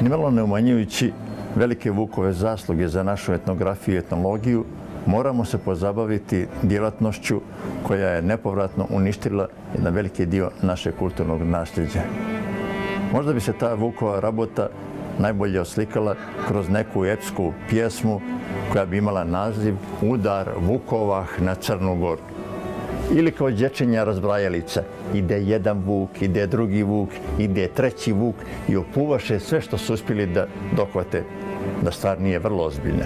Nimalo ne umanjujući velike Vukove zasluge za našu etnografiju i etnologiju, moramo se pozabaviti djelatnošću koja je nepovratno uništila jedan veliki dio našeg kulturnog nasljeđa. Možda bi se ta Vukova rabota najbolje oslikala kroz neku epsku pjesmu koja bi imala naziv Udar Vukovah na Crnu Goru. Ili kao dječenja razbrajalica. Ide jedan vuk, ide drugi vuk, ide treći vuk i opuvaše sve što su uspjeli da dohvate, da stvar nije vrlo ozbiljna.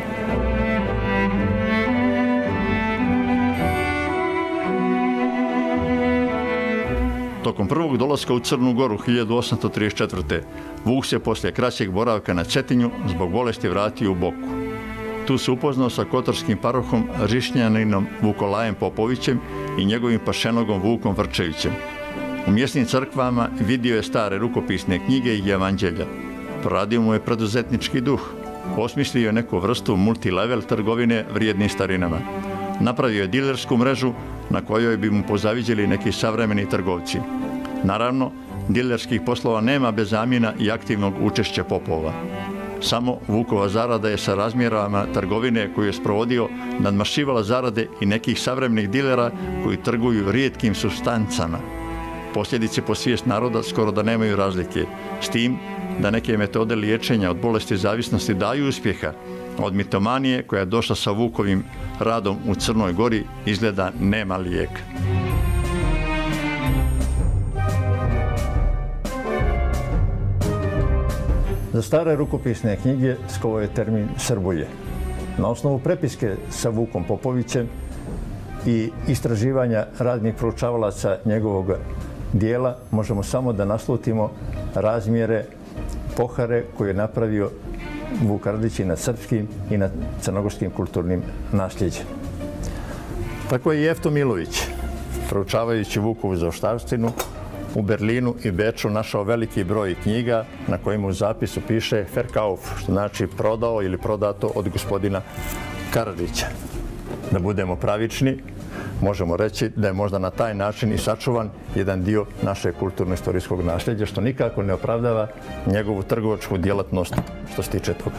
Tokom prvog dolaska u Crnu Goru 1834. Vuk se poslije kraćeg boravka na Cetinju zbog bolesti vratio u Boku. Tu se upoznao sa kotorskim parohom Rišnjaninom Vukolajem Popovićem i njegovim pašenogom Vukom Vrčevićem. U mjesnim crkvama vidio je stare rukopisne knjige i evanđelja. Proradio mu je preduzetnički duh. Osmislio je neku vrstu multilevel trgovine vrijednim starinama. Napravio je dilersku mrežu na kojoj bi mu pozaviđeli neki savremeni trgovci. Naravno, dilerskih poslova nema bez zamjena i aktivnog učešća popova. Samo Vukova zarada je sa razmjerama trgovine koju je sprovodio nadmašivala zarade i nekih savremenih dilera koji trguju rijetkim supstancama. Posljedice po svijest naroda skoro da nemaju razlike, s tim da neke metode liječenja od bolesti zavisnosti daju uspjeha. Od mitomanije koja je došla sa Vukovim radom u Crnoj Gori izgleda nema lijeka. Za stare rukopisne knjige skovao je termin Srbuje. Na osnovu prepiske sa Vukom Popovićem i istraživanja raznih proučavalaca njegovog dijela možemo samo da naslutimo razmjere pohare koju je napravio Vuk Karadžić i nad srpskim i nad crnogorskim kulturnim nasljeđem. Tako je i Jefto Milović, proučavajući Vukovu zaoštavštinu, u Berlinu i Beču našao veliki broj knjiga na kojima u zapisu piše Verkauf, što znači prodao ili prodato od gospodina Karadžića. Da budemo pravični, možemo reći da je možda na taj način i sačuvan jedan dio našeg kulturno-istorijskog nasljeđa, što nikako ne opravdava njegovu trgovačku djelatnost što se tiče toga.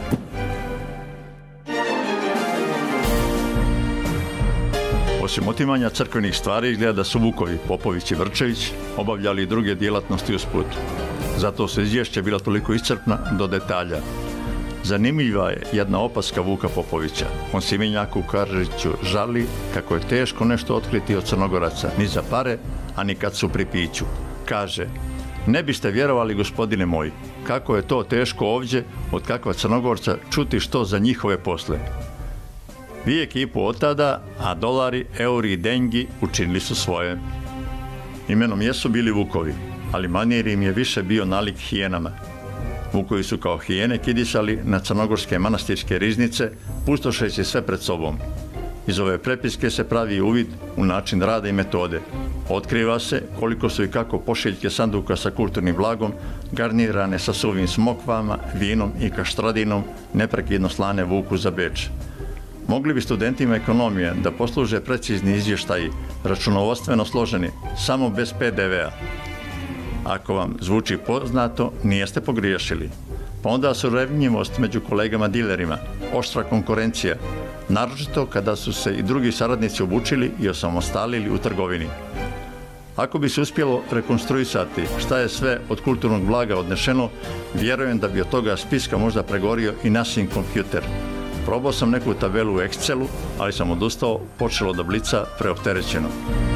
Osim otimanja crkvenih stvari, izgleda da su Vukovi, Popović i Vrčević obavljali i druge djelatnosti usput. Zato su izvješća bila toliko iscrpna do detalja. Zanimljiva je jedna opaska Vuka Popovića. On Simenjaku Karadžiću žali kako je teško nešto otkriti od Crnogoraca, ni za pare, a ni kad su pri piću. Kaže, ne biste vjerovali, gospodine moji, kako je to teško ovdje od kakva Crnogorca čuti što za njihove posle. Vijek i po od tada, a dolari, euri i dengi učinili su svoje. Imenom jesu bili Vukovi, ali manir im je više bio nalik hijenama. Vukovi su kao hijene kidisali na crnogorske manastirske riznice, pustošeći sve pred sobom. Iz ove prepiske se pravi uvid u način rada i metode. Otkriva se koliko su i kako pošiljke sanduka sa kulturnim blagom, garnirane sa suvim smokvama, vinom i kaštradinom, neprekidno slane Vuku za Beč. Mogli bi studentima ekonomije da posluže precizni izvještaji, računovodstveno složeni, samo bez PDV-a. Ako vam zvuči poznato, nijeste pogriješili. Pa onda su revnjivost među kolegama dilerima, oštra konkurencija, naročito kada su se i drugi saradnici obučili i osamostalili u trgovini. Ako bi se uspjelo rekonstruisati šta je sve od kulturnog blaga odnešeno, vjerujem da bi od toga spiska možda pregorio i nasin kompjuter. Probao sam neku tabelu u Excelu, ali sam odustao, počelo da blica preopterećeno.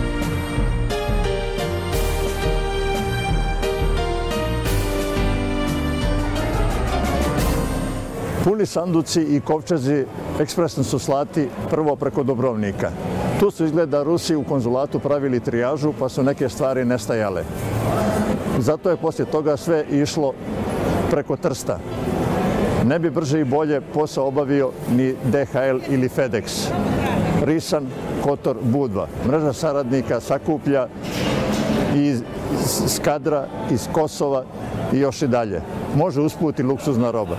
Puni sanduci i kovčezi ekspresno su slati prvo preko Dubrovnika. Tu su izgleda Rusi u konzulatu pravili trijažu, pa su neke stvari nestajale. Zato je poslije toga sve išlo preko Trsta. Ne bi brže i bolje posao obavio ni DHL ili FedEx. Risan, Kotor, Budva. Mreža saradnika sakuplja iz Skadra, iz Kosova i još i dalje. Može usput i luksuzna roba.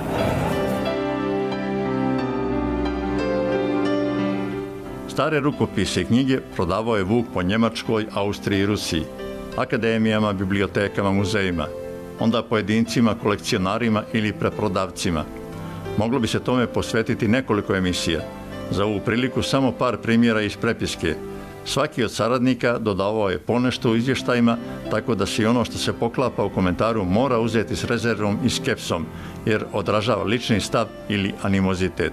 Stare rukopise i knjige prodavao je Vuk po Njemačkoj, Austriji i Rusiji, akademijama, bibliotekama, muzejima. onda pojedincima, kolekcionarima ili preprodavcima. Moglo bi se tome posvetiti nekoliko emisija. Za ovu priliku samo par primjera iz prepiske. Svaki od saradnika dodavao je ponešto u izvještajima, tako da se i ono što se poklapa u komentaru mora uzeti s rezervom i skepsom, jer odražava lični stav ili animozitet.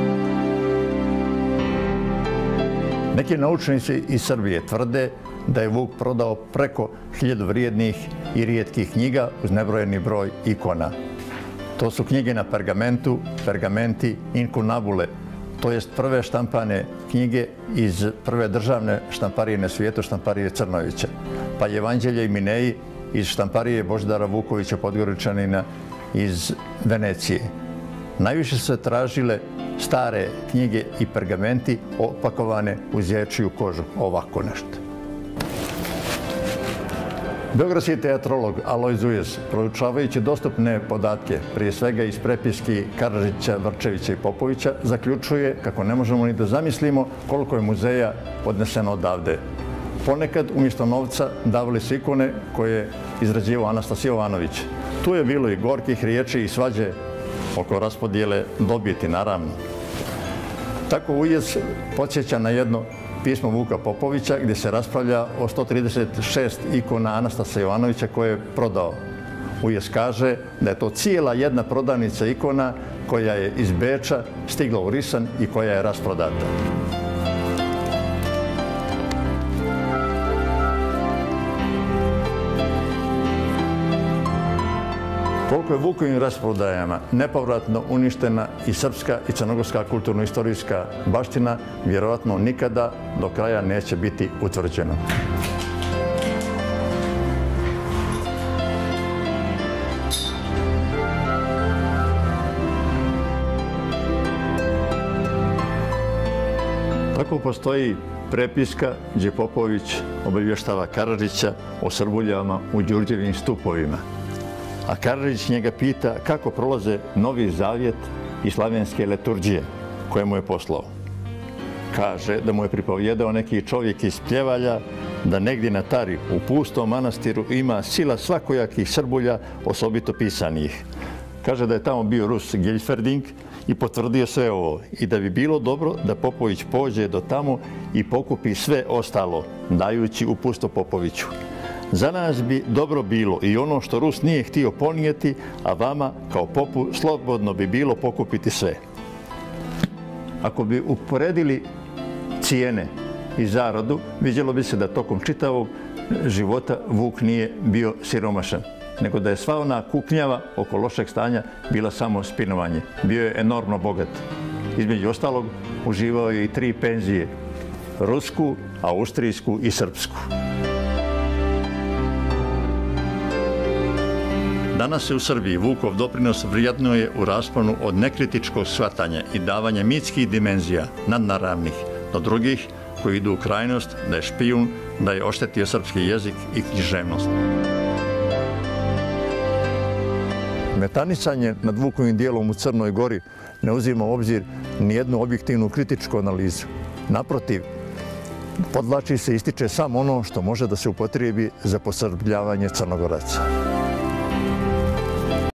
Neki naučnici iz Srbije tvrde da je Vuk prodao preko 1000 vrijednih i rijetkih knjiga uz nebrojeni broj ikona. To su knjige na pergamentu, pergamenti, inkunabule, to jest prve štampane knjige iz prve državne štamparije na svijetu, štamparije Crnovića, pa Evanđelje i Mineji iz štamparije Božidara Vukovića Podgoričanina iz Venecije. Najviše su se tražile stare knjige i pergamenti opakovane uz ječiju kožu, ovako nešto. Beogradski teatrolog Alojz Zujez, proučavajući dostupne podatke, prije svega iz prepiski Karadžića, Vrčevića i Popovića, zaključuje kako ne možemo ni da zamislimo koliko je muzeja odneseno odavde. Ponekad umjesto novca davali su ikone koje je izrađivao Anastas Jovanović. Tu je bilo i gorkih riječi i svađe oko raspodjele dobiti, naravno. Tako Ujez podsjeća na jedno pismo Vuka Popovića gdje se raspravlja o 136 ikona Anastasa Jovanovića koje je prodao. Ujez kaže da je to cijela jedna prodavnica ikona koja je iz Beča stigla u Risan i koja je rasprodata. Koliko je Vukovim rasprodajama nepovratno uništena i srpska i crnogorska kulturno-istorijska baština, vjerojatno nikada do kraja neće biti utvrđeno. Tako postoji prepiska gdje Popović obavještava Karadžića o Srbuljama u Đurđevim stupovima. A Karadžić njega pita kako prolaze Novi Zavjet i slavenske liturgije koje mu je poslao. Kaže da mu je pripovjedao neki čovjek iz Pljevalja da negdje na Tari u pustom manastiru ima sila svakojakih Srbulja, osobito pisanih. Kaže da je tamo bio Rus Geljferding i potvrdio sve ovo i da bi bilo dobro da Popović pođe do tamo i pokupi sve ostalo, dajući upusto Popoviću. Za nas bi dobro bilo i ono što Rus nije htio ponijeti, a vama kao popu slobodno bi bilo pokupiti sve. Ako bi uporedili cijene i zaradu, vidjelo bi se da tokom čitavog života Vuk nije bio siromašan, nego da je sva ona kuknjava oko lošeg stanja bila samo spinovanje. Bio je enormno bogat. Između ostalog, uživao je i 3 penzije, rusku, austrijsku i srpsku. Danas se u Srbiji Vukov doprinos vrednuje u rasponu od nekritičkog shvatanja i davanja mitskih dimenzija, nadnaravnih, do drugih koji idu u krajnost da je špijun, da je oštetio srpski jezik i književnost. Metanisanje nad Vukovim dijelom u Crnoj Gori ne uzima u obzir nijednu objektivnu kritičku analizu. Naprotiv, podvlači se i ističe samo ono što može da se upotrijebi za posrbljavanje Crnogoraca.